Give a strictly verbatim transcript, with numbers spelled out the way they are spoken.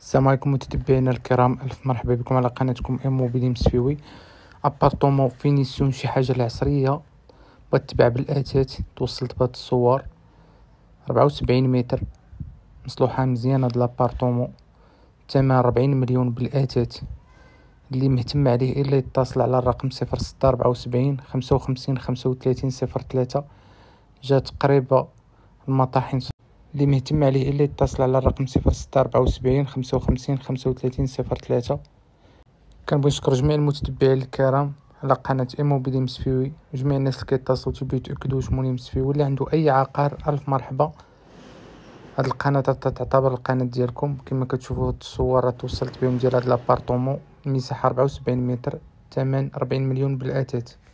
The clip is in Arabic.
السلام عليكم متتبعينا الكرام، الف مرحبا بكم على قناتكم ايموبيلي مسفيوي. ابارطومون فينيسيون شي حاجه العصريه بغات تباع بالاتات. توصلت بهاد الصور ربعة وسبعين متر، مصلوحه مزيان. هاد لابارطومون ثمن أربعين مليون بالاتات. اللي مهتم عليه الا يتصل على الرقم صفر ستة أربعة وسبعين خمسة وخمسين خمسة وثلاثين صفر ثلاثة. جات قريبه المطاحن. اللي مهتم عليه الا يتصل على الرقم صفر ستة أربعة وسبعين خمسة وخمسين خمسة وثلاثين صفر ثلاثة. كنبغي نشكر جميع المتتبعين الكرام على قناه ايموبيلي مسفيوي، وجميع الناس اللي كيتصلوا تيبغيو يتاكدوا واش مولي مسفيوي ولا عنده اي عقار. الف مرحبا. هاد القناه تعتبر القناه ديالكم. كما كتشوفوا هاد الصور توصلت بهم ديال هاد لابارطومون، المساحه أربعة وسبعين متر، ثمن أربعين مليون بالاتات.